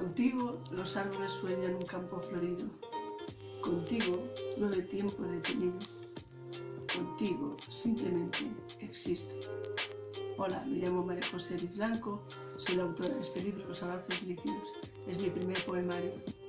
Contigo los árboles sueñan un campo florido. Contigo no hay tiempo detenido. Contigo simplemente existo. Hola, me llamo María José Viz Blanco, soy la autora de este libro, Los abrazos líquidos. Es mi primer poemario.